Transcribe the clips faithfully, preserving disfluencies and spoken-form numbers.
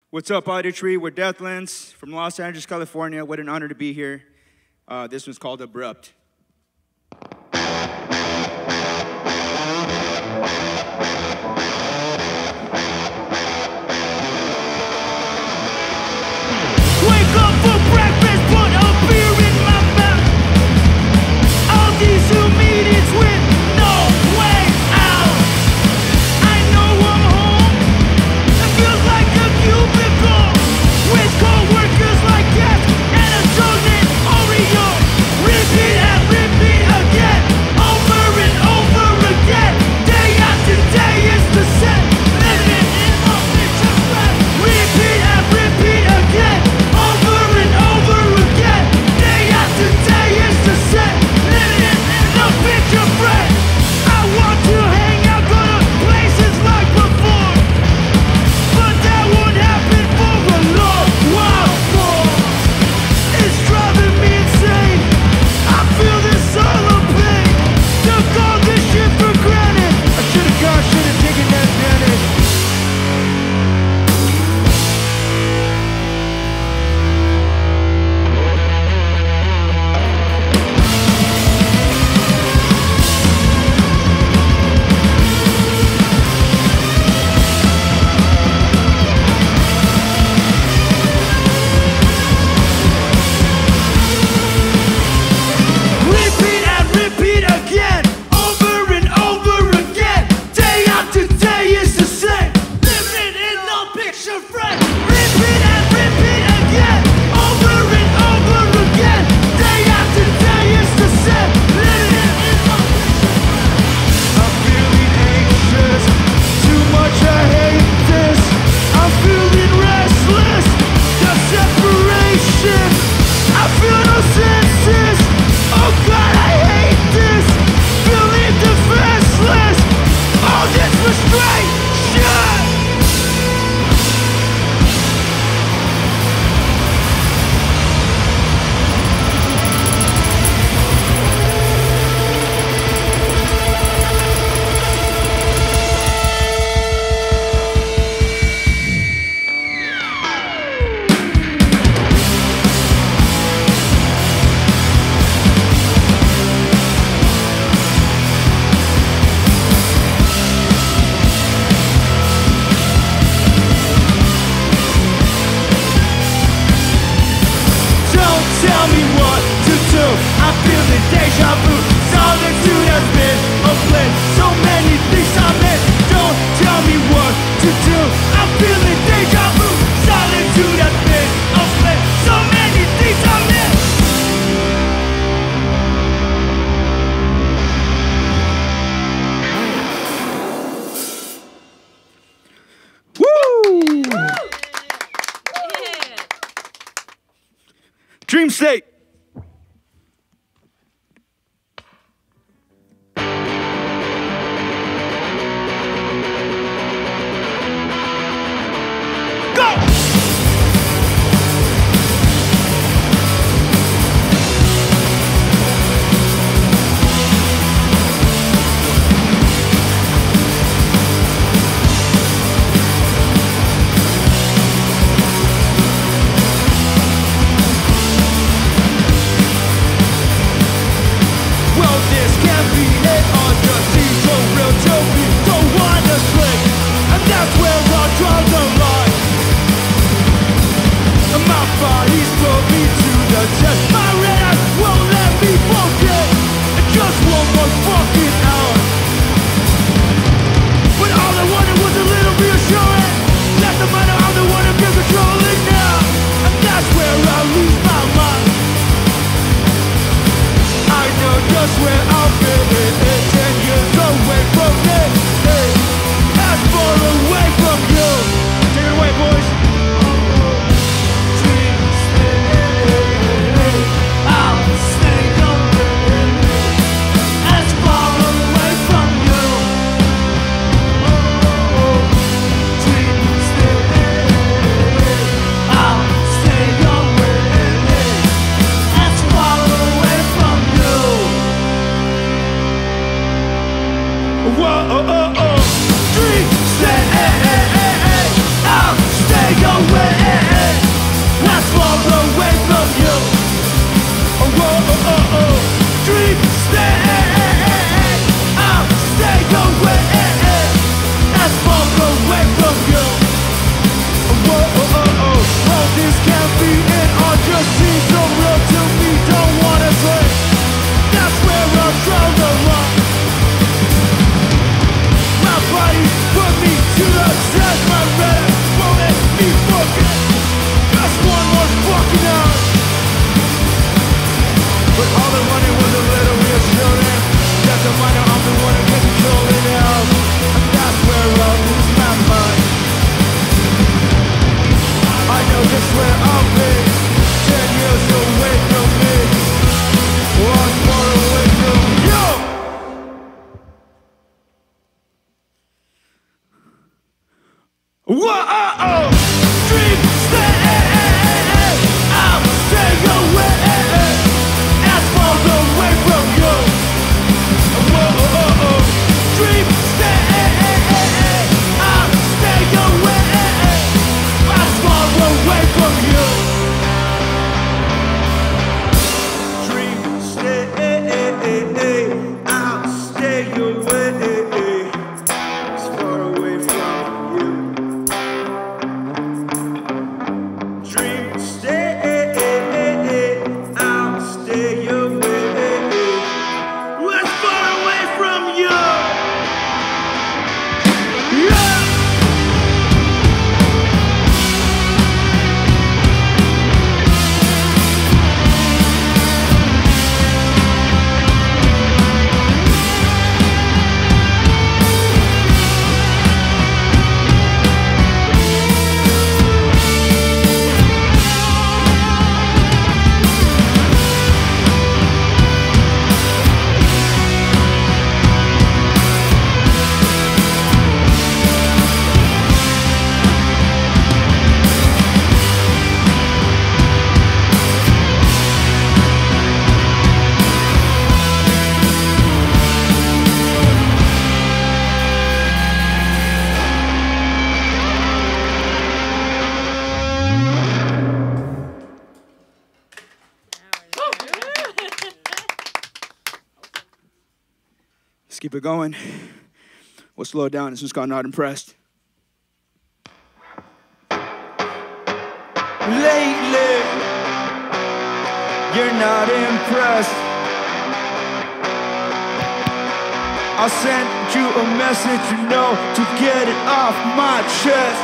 What's up, Audiotree? We're Deathlands from Los Angeles, California. What an honor to be here. Uh, this one's called Abrupt. Wake up for breakfast, put a beer in my mouth. All these Zoom meetings with no way out. I know I'm home. It feels like a cubicle with co-workers like gas and a chosen Oreo. Repeat and repeat again, over and over again. Day after day is the same. Living in a picture frame. Repeat and repeat again, over and over again. Day after day is the same. Living in a picture frame. I want to hang out, go to places like before, but that won't happen for a long while more. It's driving me insane. I feel this all of pain. Took all this shit for granted. I should've gone, should've taken that advantage. Repeat and repeat again, over and over again. Day after day is the same. Living in a picture frame. Repeat and repeat again, over and over again. Day after day is the same. Living in a picture frame. I'm feeling anxious, too much I hate this. I'm feeling restless, the separation. I feel no senses. Oh God, I hate this. Feeling defenseless. All this frustration. Don't tell me what to do. I'm feeling deja vu. Solitude has been a blend. So many things I meant. Don't tell me what to do. I'm feeling deja vu. Solitude has been a blend. So many things I meant. Woo! Dream State. Go! Well, this can't be it on the sea. So real to me, don't wanna slip. And that's where I draw the line. Let's keep it going. We'll slow it down. This one's called Not Impressed. Lately, you're not impressed. I sent you a message, you know, to get it off my chest.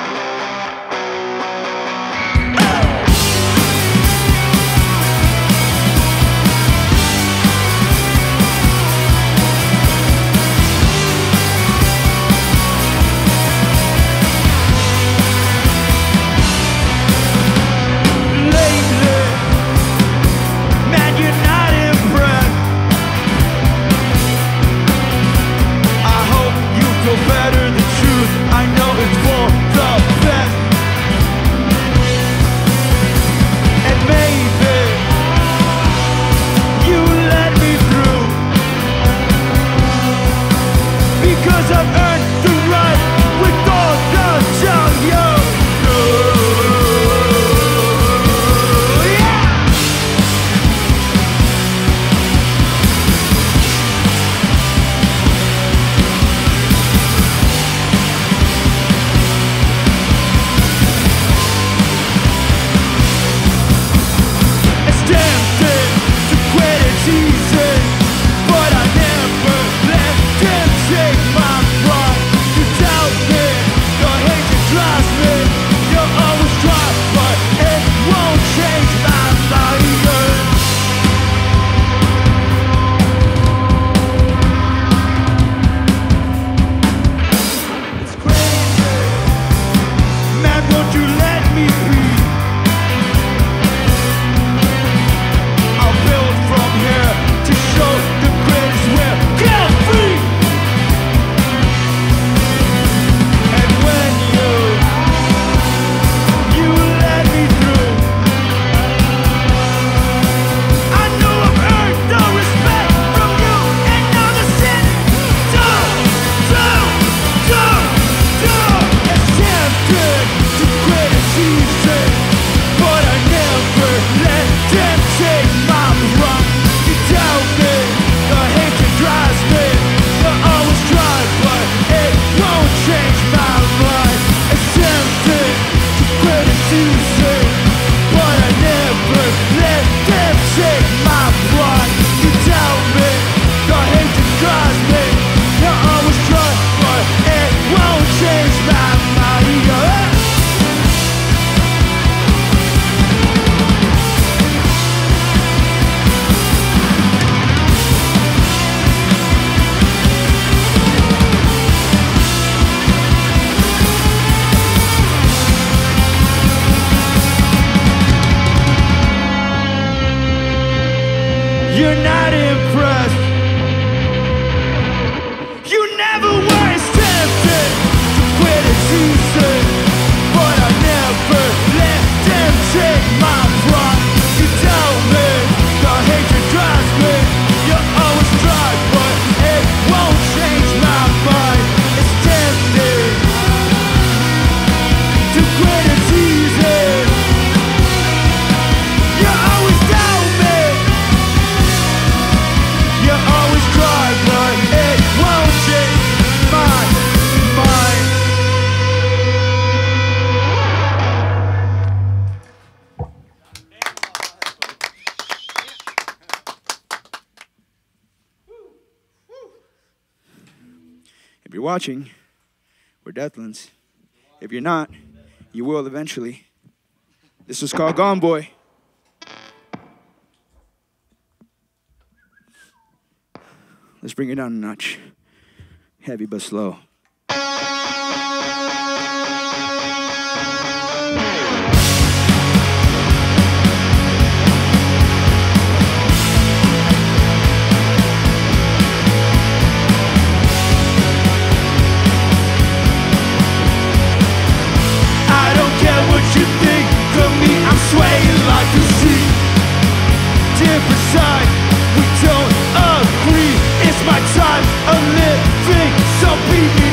You're not impressed. You never were tempted to quit as easy, but I never let them take my pride. You tell me the hatred drives me. You always try, but it won't change my mind. It's tempting to quit as easy. You always doubt me. You always try, but it won't change my mind. If you're watching, we're Deathlands. If you're not, you will eventually. This was called Gone Boy. Let's bring it down a notch. Heavy but slow. I don't care what you think of me, I'm swaying like a sea. Different side, we don't agree. It's my time of living, so beat me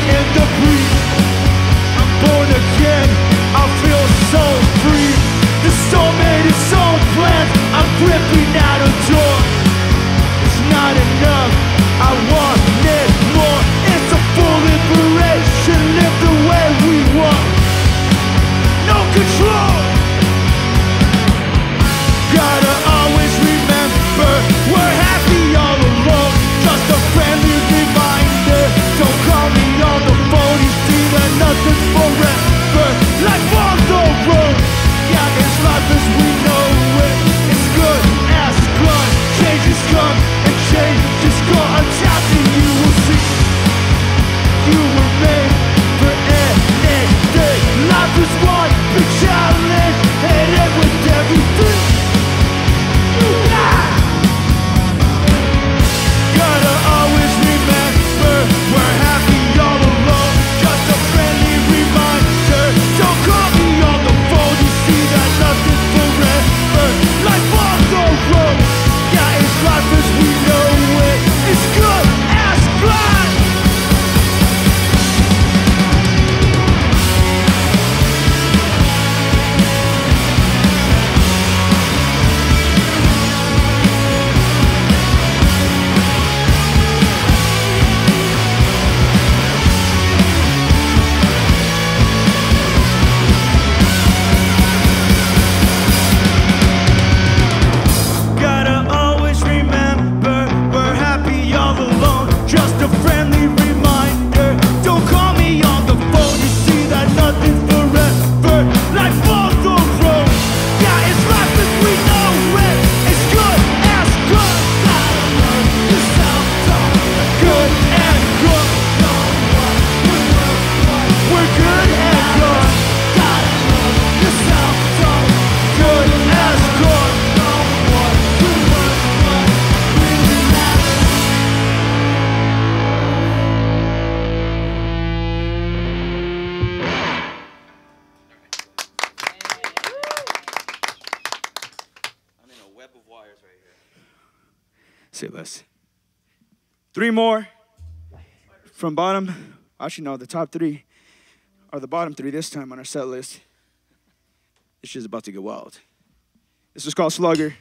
Say less. Three more from bottom. Actually, no, the top three are the bottom three this time on our set list. This shit's about to get wild. This is called Slugger.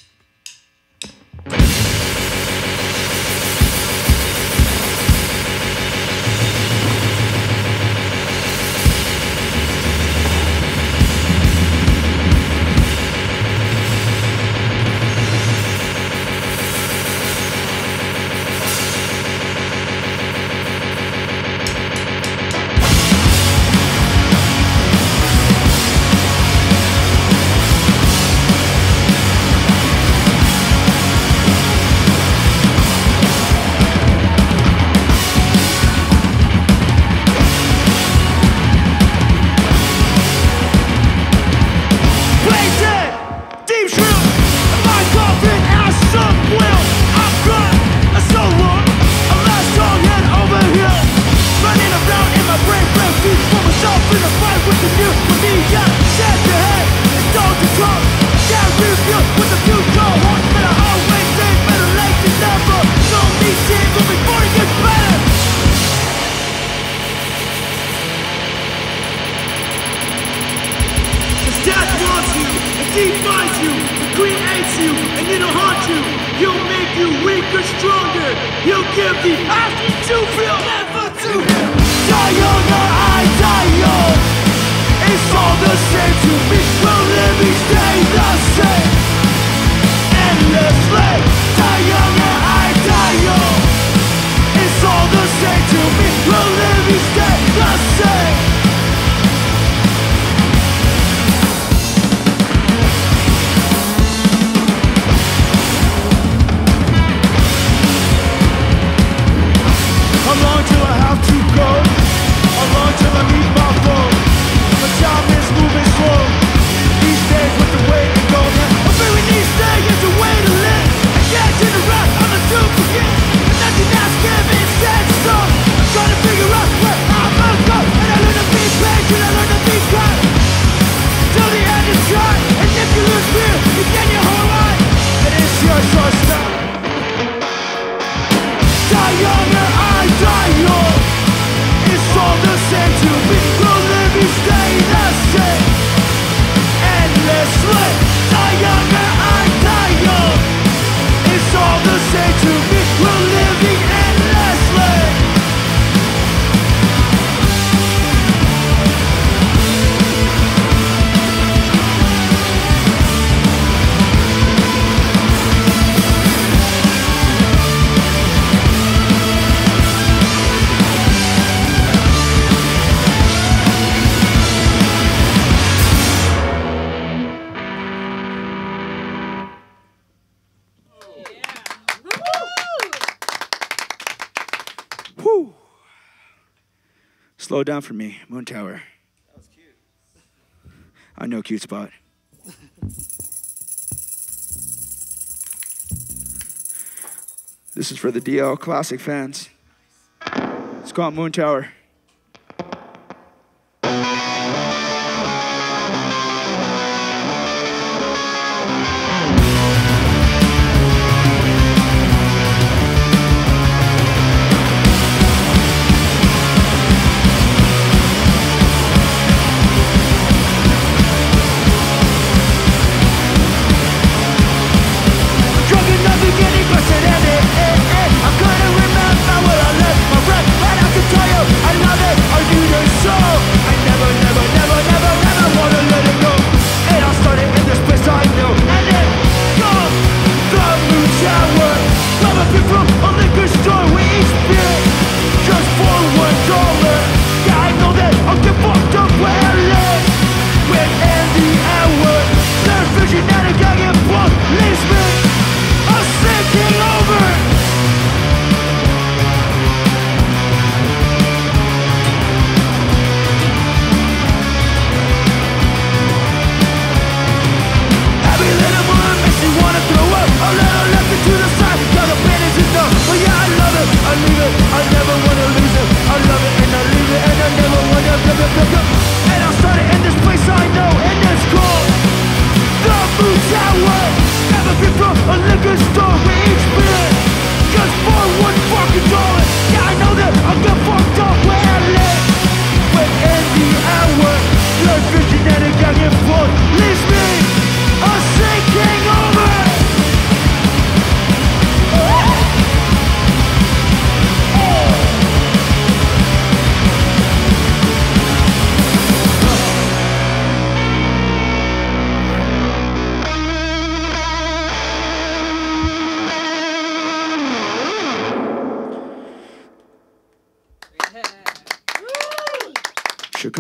Slow down for me, Moontower. That was cute. I know cute spot. This is for the D L Classic fans. It's called Moontower. I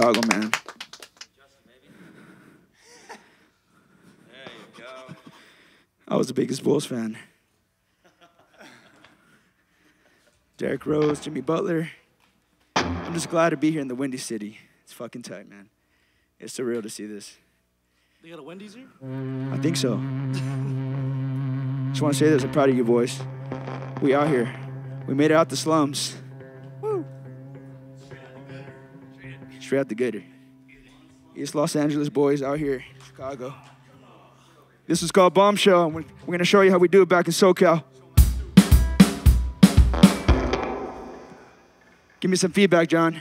Chicago, man. There you go. I was the biggest Bulls fan. Derrick Rose, Jimmy Butler. I'm just glad to be here in the Windy City. It's fucking tight, man. It's surreal to see this. They got a Wendy's here? I think so. Just want to say this. I'm proud of you, boys. We out here. We made it out the slums. Woo. Straight out the gutter. East Los Angeles boys out here, Chicago. This is called Bombshell, and we're, we're going to show you how we do it back in SoCal. Give me some feedback, John.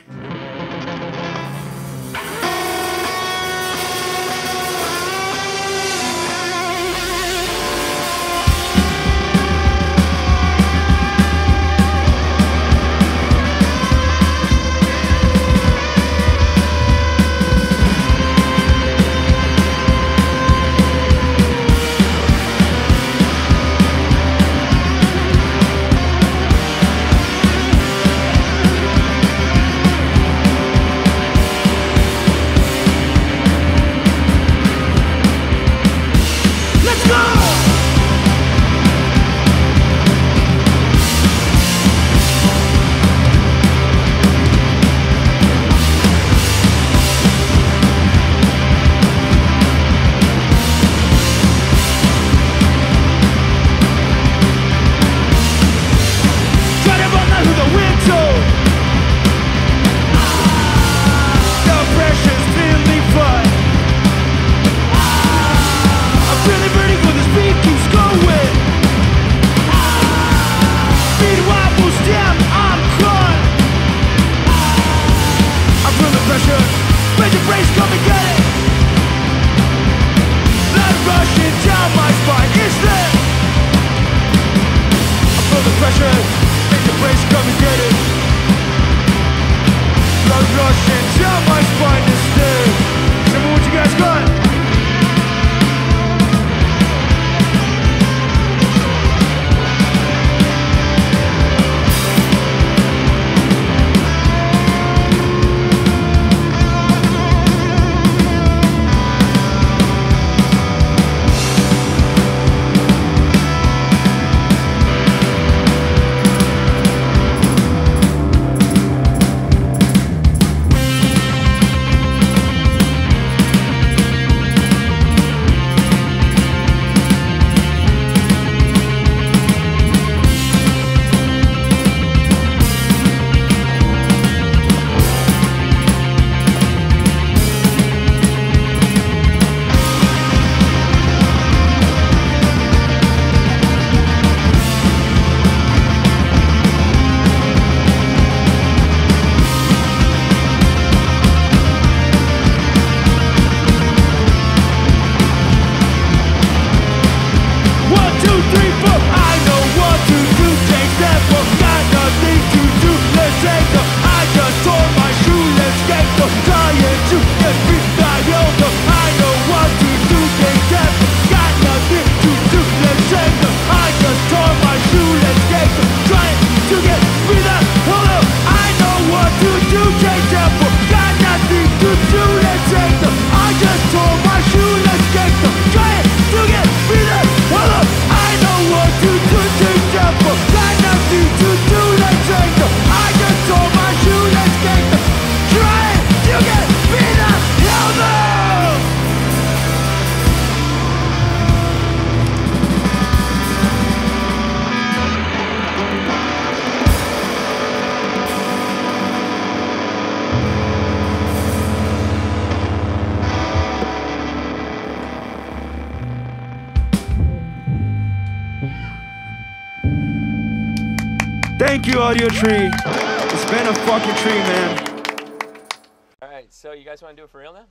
Thank you, Audiotree. It's been a fucking treat, man. All right, so you guys want to do it for real now?